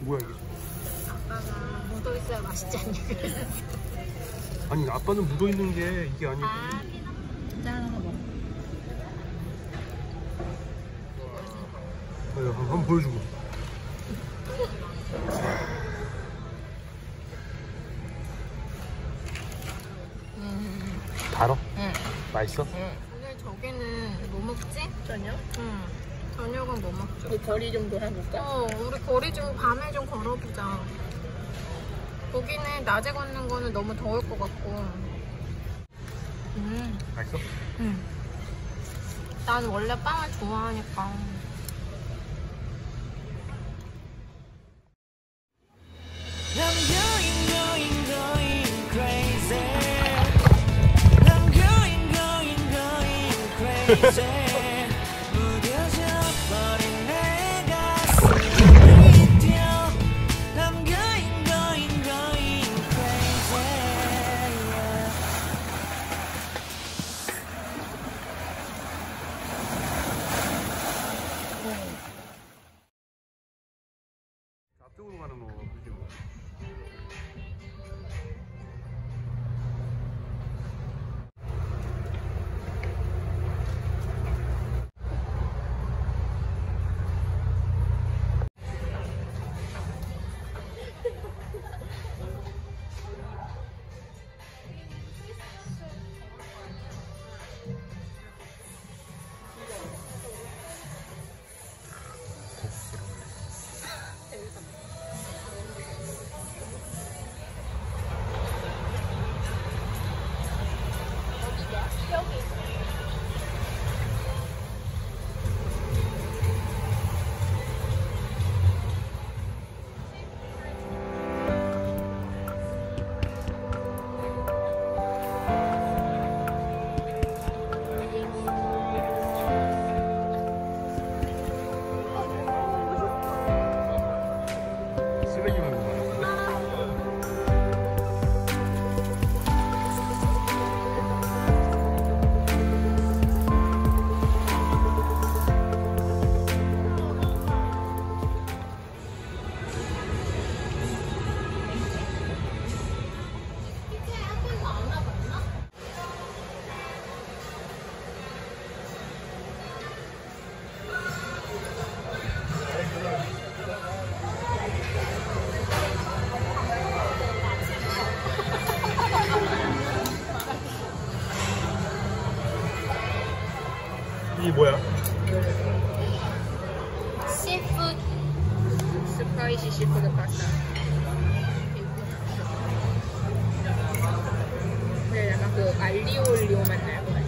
뭐야 이게? 아빠가 묻어있어야 맛있지 않냐. 아니 아빠는 묻어있는 게 이게 아니고. 짠 하나 먹어. 한번 보여주고. 달어? 응. 맛있어? 응. 오늘 저기는 뭐 먹지? 저녁? 응. 저녁은 뭐 먹지? 우리 거리 좀 돌아볼까? 우리 거리 좀 밤에 좀 걸어보자. 거기는 낮에 걷는 거는 너무 더울 것 같고. 맛있어? 응. 난 원래 빵을 좋아하니까. 앞쪽으로 가는 거 그죠? 이게 뭐야? 시푸드 스파이시 시푸드 파스타. 근데 약간 그 알리오 올리오 맛 나요.